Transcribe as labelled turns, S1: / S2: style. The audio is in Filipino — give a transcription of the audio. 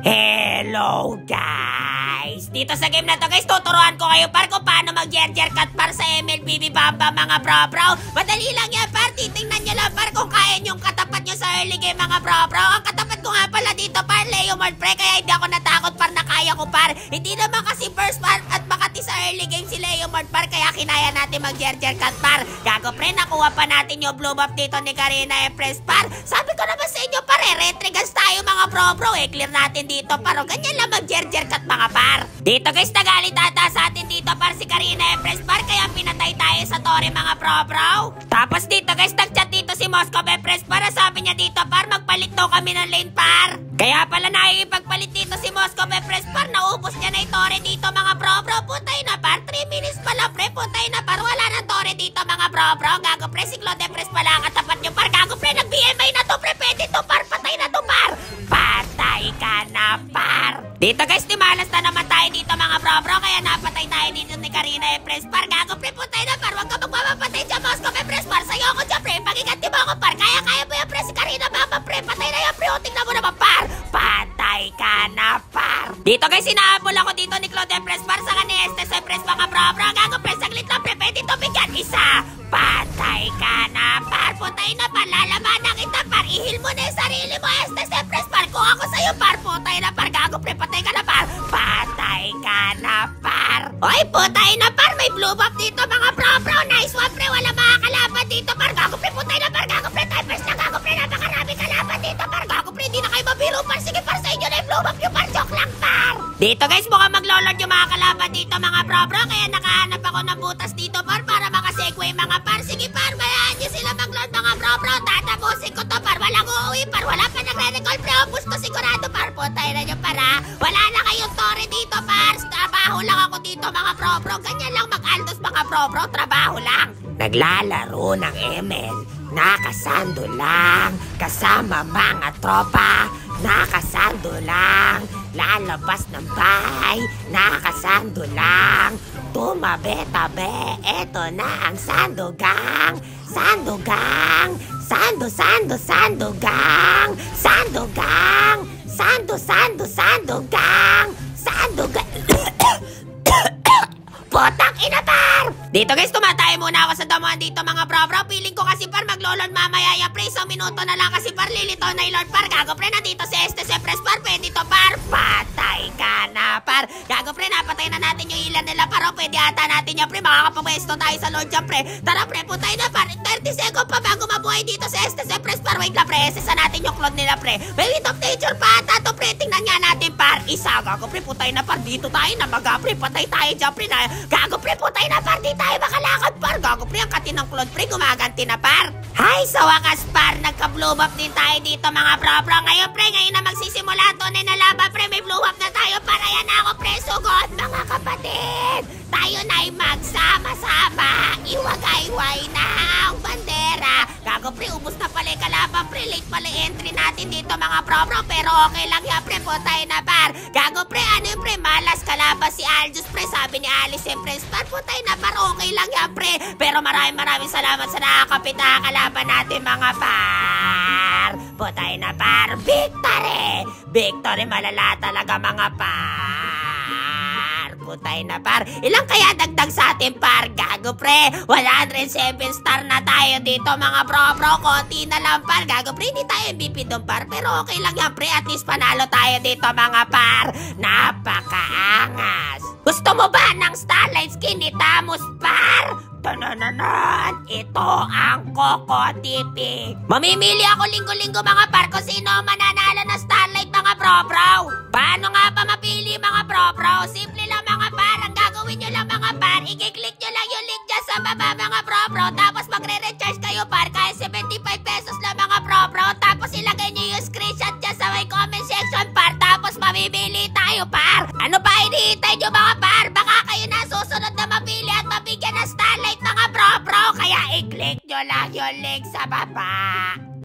S1: Hello guys! Dito sa game na to guys, tuturuan ko kayo par kung paano mag-jerjer cut par sa MLBB Bamba mga bro. Madali lang yan par, titingnan nyo lang par kung kaya nyong katapat nyo sa early game mga bro. Ang katapat ko nga pala dito par, Leo Mord pre, kaya hindi ako natakot par na kaya ko par. Hindi naman kasi first par at Makati sa early game si Leo Mord par, kaya kinaya natin mag-jerjer cut par. Gago pre, nakuha pa natin yung blue buff dito ni Karina Empress par. Sabi ko naman sa inyo par, retrigas tayo mga bro. Clear natin dito par, ganyan lang mag-jerjer cut mga par. Dito guys, nagalit ata sa atin dito par si Karina Empress par, kaya pinatay tayo sa tore mga bro. Tapos dito guys, nag-chat dito si Moscow Empress par, sabi niya dito par, magpalit daw kami ng lane par. Kaya pala nakikipagpalit dito si Moscow Empress par, naubos niya na yung tore dito mga bro. Putay na par, 3 minutes pa lang pre, putay na par, wala na tore dito mga bro. Gago pre, si Claude Empress pala ang katapat nyo par. Gago pre, nag-BMI na to pre, pwede to par, patay na to par. Patay ka na par. Dito guys, timalas na naman tayo dito mga bro, kaya napatay tayo dito ni Karina Empress par. Gago pre, putay na par, wag ka magpapapatay dyan Moscow Empress par. Sa'yo ako dyan pre, pagiganti mo ako par. Kaya mo yan pre, si Karina Mama pre, patay na yan pre, o tingnan mo naman par. Patay ka na par. Dito guys, sinahabol ako dito ni Claude Empress par sa kanina Estes Empress mga bro. Gago pre, saglit lang pre, pwede to bigyan isa. Patay ka na par, putay na par, lalaman kita par. Ihil mo na yung sarili mo Estes Empress par, kung ako sa'yo par, putay na par. Gago pre, patay ka na par. Patay ka na par. Oy, putay na par, may blue buff dito mga bro. Nice one pre, wala makakalaban dito par. Gago pre, putay na par. Gago pre, typers na. Gago pre, napakarami kalaban dito par. Gago pre, di na kayo mabiro par. Sige par, sa inyo na yung blue buff yung par. Joke lang par. Dito guys, mukhang maglolord yung mga kalaban dito mga bro. Kaya nakahanap ako ng butas dito par, para makasegue mga par. Sige par, bayaan nyo sila maglord mga bro. Tatapusin ko to par, walang uuwi par. Wala pa nagre-recall pre, ubus to sigurado par. Putay na nyo para, wala na kayong tore dito par. Trabaho lang ako dito mga bro. Ganyan lang mag-aldos mga bro, trabaho lang. Naglalaro ng ML, nakasando lang, kasama mga tropa. Nakasando lang, lalabas ng bahay, nakasando lang. Tumabi-tabi, eto na ang sandugang. Sandugang, sandugang. Sandugang. Potang ina par! Dito guys, tumatay muna ako sa damuhan dito mga bro. Feeling ko kasi par maglolord mamaya ya pre. Isang minuto na lang kasi par, lilito na yung lord par. Gago pre, nandito si Estes Empress par, pwede to par. Patay ka na par. Gago pre, napatay na natin yung ilan nila par. O pwede ata natin yan pre, makakapamwesto tayo sa lord dyan pre. Tara pre, putay na par. 30 seconds pa bago mabuhay dito si Estes Empress par. Wait lang pre, SS natin yung clone nila pre. May wit of nature pa ata to pre. Tingnan nga natin par. Isa, gago pre, putay na par. Dito tayo na maga pre, patay tayo dyan pre na. Gago pre, putay na par, di tayo makalakad par. Gago pre, ang katinang clone pre, gumaganti na par. Hay, sa wakas par, nagka-blue buff din tayo dito mga bro. Ngayon pre, ngayon na magsisimula tunay na laban pre, may blue buff na tayo par. Ayan na ako pre, sugod mga kapatid. Tayo na'y magsama-sama, iwagay-way na ang bandera. Gago pre, ubus na pala yung kalaban pre, late pala entry natin dito mga bro. Pero okay lang yan pre, putay na par. Gago pre, ano yung pre, malas kalaban si Aljus pre, sabi ni Alice Empress par, putay na par, okay lang yan pre. Pero maraming salamat sa nakakapit na kalaban natin mga par. Putay na par, victory! Victory, malala talaga mga par. Putay na par, ilang kaya dagdag sa atin par? Gago pre, 107 star na tayo dito mga bro. Konti na lang par. Gago pre, hindi tayo MVP doon par, pero okay lang yan pre, at least panalo tayo dito mga par. Napakaangas. Gusto mo ba ng Starlight skin ni Tamus par? Tanananan, ito ang Coco TV. Mamimili ako linggo-linggo mga par kung sino mananalo ng Starlight mga bro. Paano nga ba mapili mga bro? Simple lang mga par, ang gagawin nyo lang mga par, i-click nyo lang yung link dyan sa baba mga bro. Tapos magre-recharge kayo par, kaya 75 pesos lang mga bro. Tapos ilagay nyo yung screenshot dyan sa may comment section par. Tapos mamimili tayo par. Ano pa hinihintay nyo mga par? Baka kayo na susunod na mapili at mabigyan ng Starlight mga bro. Kaya i-click nyo lang yung link sa baba.